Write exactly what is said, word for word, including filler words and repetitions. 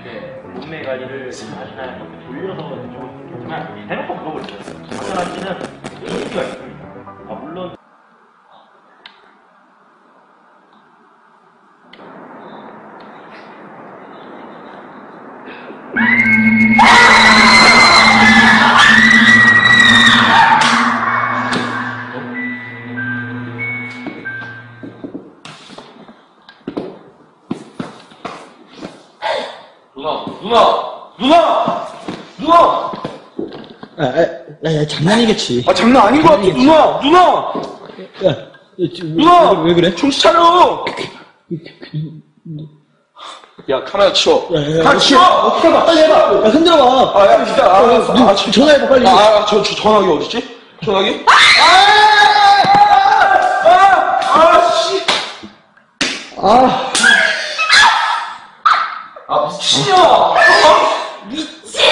이렇게 몸매 관리를 하시나요? 이렇게 돌려서 조금 좋겠지만 대놓고 물어보세요. 박현아 씨는 에이지가 있습니다. 아, 물론 누나, 누나, 누나, 누나. 아, 아, 야, 야, 장난이겠지. 아 장난 아닌 것 같아, 누나, 누나, 야, 야, 지금 누나. 왜, 왜 그래? 정신 차려. 야 카메라 치워. 야, 야, 야, 카메라 치워. 어떻게 해봐, 빨리 해봐. 야, 흔들어봐. 아, 야, 진짜, 아, 알았어. 누, 아, 저, 전화해봐, 빨리. 아, 아, 저, 저 전화기 어딨지? 전화기? 아, 아, 아, 씨. 아, 아, 미친년아. 아, 미친!